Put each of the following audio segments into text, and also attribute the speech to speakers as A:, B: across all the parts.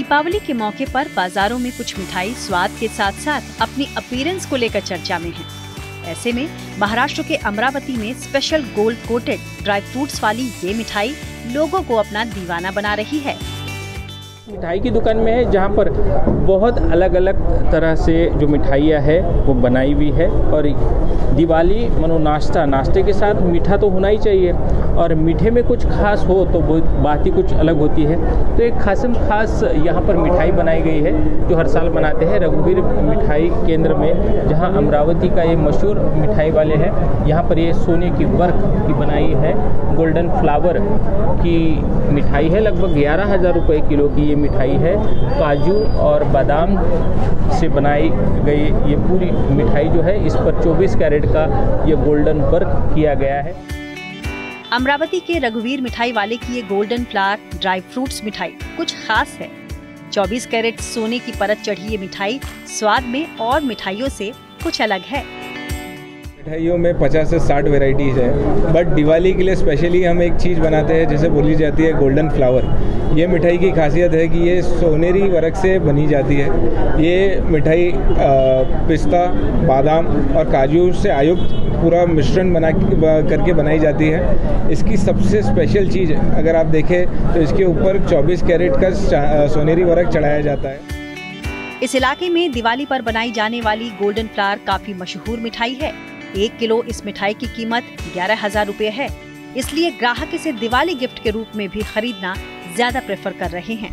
A: दीपावली के मौके पर बाजारों में कुछ मिठाई स्वाद के साथ साथ अपनी अपीयरेंस को लेकर चर्चा में है। ऐसे में महाराष्ट्र के अमरावती में special gold coated dry fruits वाली ये मिठाई लोगों को अपना दीवाना बना रही है।
B: मिठाई की दुकान में है जहाँ पर बहुत अलग अलग तरह से जो मिठाइयाँ है वो बनाई हुई है। और दिवाली मनो नाश्ते के साथ मीठा तो होना ही चाहिए, और मीठे में कुछ खास हो तो बात ही कुछ अलग होती है। तो एक खास यहाँ पर मिठाई बनाई गई है जो हर साल बनाते हैं रघुवीर मिठाई केंद्र में, जहाँ अमरावती का ये मशहूर मिठाई वाले हैं। यहाँ पर ये सोने की वर्क की बनाई है गोल्डन फ्लावर की मिठाई है। लगभग 11,000 रुपये किलो की ये मिठाई है। काजू और बादाम से बनाई गई ये पूरी मिठाई जो है, इस पर 24 कैरेट का ये गोल्डन वर्क किया गया है।
A: अमरावती के रघुवीर मिठाई वाले की ये गोल्डन फ्लावर ड्राई फ्रूट्स मिठाई कुछ खास है। 24 कैरेट सोने की परत चढ़ी ये मिठाई स्वाद में और मिठाइयों से कुछ अलग है।
C: मिठाइयों में 50 से 60 वेराइटीज़ है, बट दिवाली के लिए स्पेशली हम एक चीज़ बनाते हैं जिसे बोली जाती है गोल्डन फ्लावर। ये मिठाई की खासियत है कि ये सोनेरी वर्क से बनी जाती है। ये मिठाई पिस्ता, बादाम और काजू से आयुक्त पूरा मिश्रण करके बनाई जाती है। इसकी सबसे स्पेशल चीज़ अगर आप देखें तो इसके ऊपर 24 कैरेट का सोनेरी वर्क चढ़ाया जाता है।
A: इस इलाके में दिवाली पर बनाई जाने वाली गोल्डन फ्लावर काफी मशहूर मिठाई है। 1 किलो इस मिठाई की कीमत 11,000 रुपए है, इसलिए ग्राहक इसे दिवाली गिफ्ट के रूप में भी खरीदना ज्यादा प्रेफर कर रहे हैं।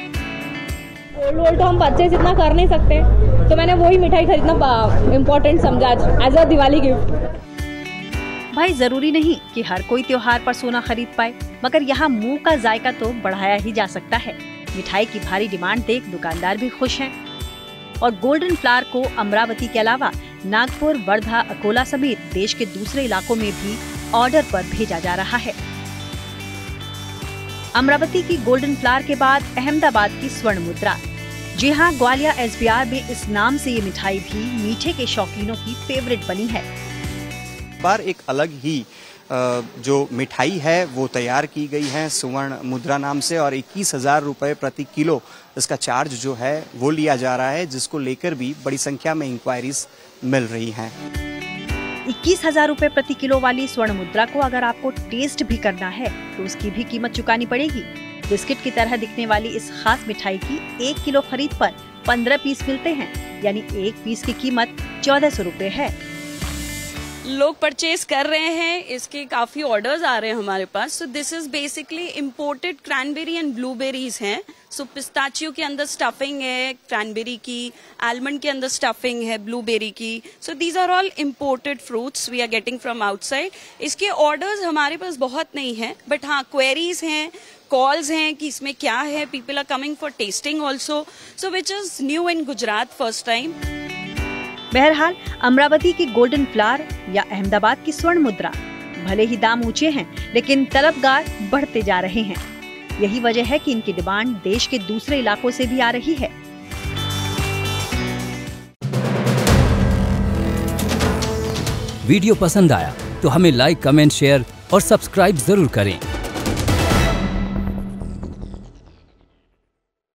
D: गोल्ड तो हम परचेज इतना कर नहीं सकते, तो मैंने वही मिठाई खरीदना इम्पोर्टेंट समझा एज अ दिवाली गिफ्ट।
A: भाई जरूरी नहीं कि हर कोई त्योहार पर सोना खरीद पाए, मगर यहाँ मुंह का जायका तो बढ़ाया ही जा सकता है। मिठाई की भारी डिमांड देख दुकानदार भी खुश हैं। और गोल्डन फ्लावर को अमरावती के अलावा नागपुर, वर्धा, अकोला समेत देश के दूसरे इलाकों में भी ऑर्डर पर भेजा जा रहा है। अमरावती की गोल्डन फ्लावर के बाद अहमदाबाद की स्वर्ण मुद्रा। जी हाँ, ग्वालियर SBR में इस नाम से ये मिठाई भी मीठे के शौकीनों की फेवरेट बनी है।
E: बार एक अलग ही जो मिठाई है वो तैयार की गई है स्वर्ण मुद्रा नाम से, और 21,000 रुपये प्रति किलो इसका चार्ज जो है वो लिया जा रहा है, जिसको लेकर भी बड़ी संख्या में इंक्वायरीज मिल रही हैं।
A: 21,000 रुपये प्रति किलो वाली स्वर्ण मुद्रा को अगर आपको टेस्ट भी करना है तो उसकी भी कीमत चुकानी पड़ेगी। बिस्किट की तरह दिखने वाली इस खास मिठाई की 1 किलो खरीद पर 15 पीस मिलते हैं, यानी एक पीस की कीमत 1,400 रुपये है।
F: लोग परचेज कर रहे हैं, इसके काफी ऑर्डर्स आ रहे हैं हमारे पास। So this is basically imported cranberry and blueberries हैं। सो पिस्ताचियो के अंदर स्टफिंग है क्रैनबेरी की, आलमंड के अंदर स्टफिंग है ब्लूबेरी की। So these are all imported fruits we are getting from outside. इसके ऑर्डर्स हमारे पास बहुत नहीं है, बट हाँ क्वेरीज हैं, कॉल्स हैं कि इसमें क्या है। People are coming for testing also, so which is new in Gujarat first time.
A: बहरहाल अमरावती की गोल्डन फ्लावर या अहमदाबाद की स्वर्ण मुद्रा, भले ही दाम ऊंचे हैं लेकिन तलबगार बढ़ते जा रहे हैं। यही वजह है कि इनकी डिमांड देश के दूसरे इलाकों से भी आ रही है।
G: वीडियो पसंद आया तो हमें लाइक, कमेंट, शेयर और सब्सक्राइब जरूर करें।